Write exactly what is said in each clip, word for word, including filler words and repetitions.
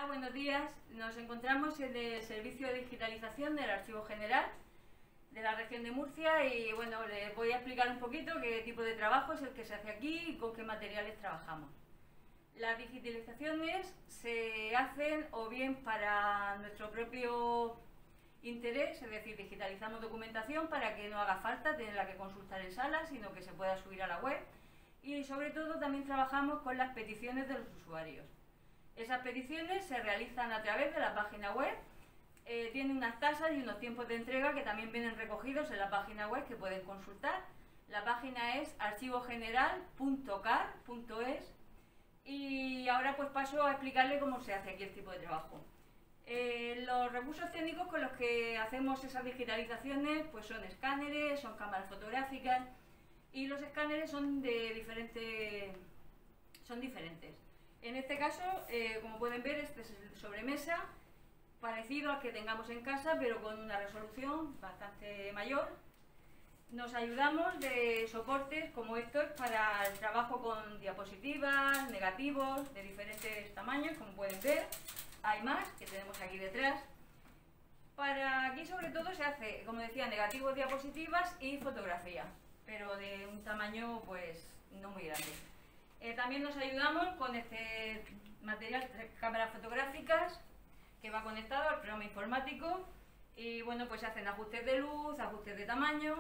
Hola, buenos días. Nos encontramos en el servicio de digitalización del Archivo General de la región de Murcia y bueno, les voy a explicar un poquito qué tipo de trabajo es el que se hace aquí y con qué materiales trabajamos. Las digitalizaciones se hacen o bien para nuestro propio interés, es decir, digitalizamos documentación para que no haga falta tenerla que consultar en sala, sino que se pueda subir a la web, y sobre todo también trabajamos con las peticiones de los usuarios. Esas peticiones se realizan a través de la página web, eh, tiene unas tasas y unos tiempos de entrega que también vienen recogidos en la página web que pueden consultar. La página es archivo general punto car punto es y ahora pues paso a explicarle cómo se hace aquí el tipo de trabajo. Eh, los recursos técnicos con los que hacemos esas digitalizaciones pues son escáneres, son cámaras fotográficas y los escáneres son de diferentes, son diferentes. En este caso, eh, como pueden ver, este es el sobremesa, parecido al que tengamos en casa, pero con una resolución bastante mayor. Nos ayudamos de soportes como estos para el trabajo con diapositivas, negativos de diferentes tamaños, como pueden ver. Hay más que tenemos aquí detrás. Para aquí sobre todo se hace, como decía, negativos, diapositivas y fotografía, pero de un tamaño pues no muy grande. Eh, también nos ayudamos con este material, cámaras fotográficas, que va conectado al programa informático y bueno, pues se hacen ajustes de luz, ajustes de tamaño.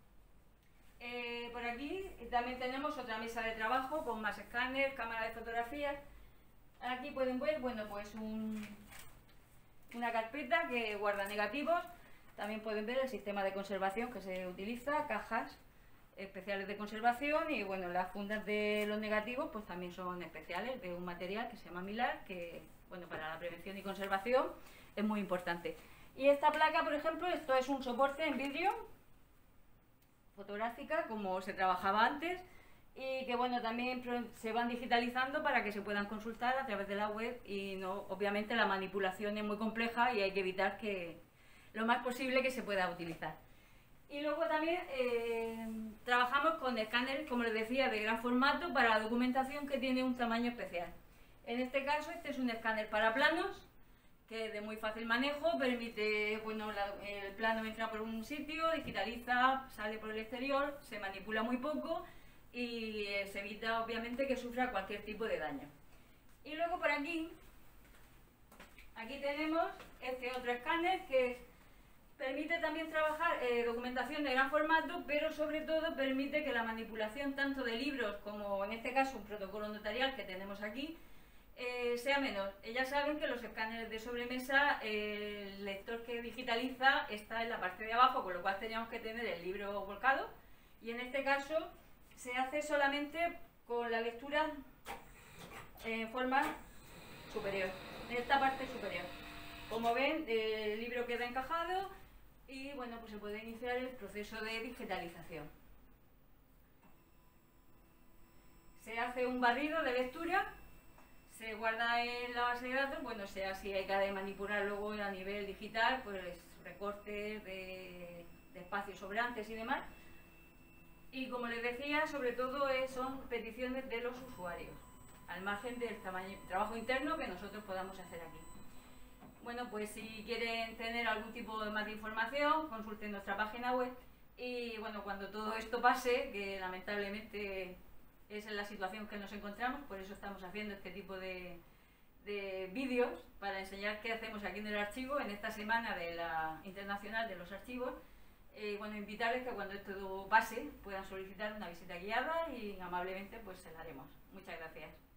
Eh, por aquí también tenemos otra mesa de trabajo con más escáner, cámara de fotografías. Aquí pueden ver, bueno, pues un, una carpeta que guarda negativos. También pueden ver el sistema de conservación que se utiliza, cajas especiales de conservación y bueno, las fundas de los negativos pues también son especiales, de un material que se llama Mylar, que bueno, para la prevención y conservación es muy importante. Y esta placa, por ejemplo, esto es un soporte en vidrio fotográfica como se trabajaba antes y que bueno, también se van digitalizando para que se puedan consultar a través de la web y no, obviamente la manipulación es muy compleja y hay que evitar que lo más posible que se pueda utilizar. Y luego también eh, trabajamos con escáneres, como les decía, de gran formato para la documentación que tiene un tamaño especial. En este caso, este es un escáner para planos, que es de muy fácil manejo, permite, bueno, la, el plano entra por un sitio, digitaliza, sale por el exterior, se manipula muy poco y eh, se evita, obviamente, que sufra cualquier tipo de daño. Y luego por aquí, aquí tenemos este otro escáner que permite también trabajar eh, documentación de gran formato, pero sobre todo permite que la manipulación tanto de libros como en este caso un protocolo notarial que tenemos aquí eh, sea menor. Ya saben que los escáneres de sobremesa, eh, el lector que digitaliza está en la parte de abajo, con lo cual teníamos que tener el libro volcado y en este caso se hace solamente con la lectura en forma superior, en esta parte superior. Como ven, el libro queda encajado y bueno, pues se puede iniciar el proceso de digitalización. Se hace un barrido de lectura, se guarda en la base de datos, bueno, sea si hay que manipular luego a nivel digital, pues recortes de, de espacios sobrantes y demás. Y como les decía, sobre todo son peticiones de los usuarios, al margen del tamaño, trabajo interno que nosotros podamos hacer aquí. Bueno, pues si quieren tener algún tipo de más de información, consulten nuestra página web y bueno, cuando todo esto pase, que lamentablemente es en la situación que nos encontramos, por eso estamos haciendo este tipo de, de vídeos para enseñar qué hacemos aquí en el archivo en esta semana de la Internacional de los Archivos. Y bueno, invitarles que cuando esto pase puedan solicitar una visita guiada y amablemente pues se la haremos. Muchas gracias.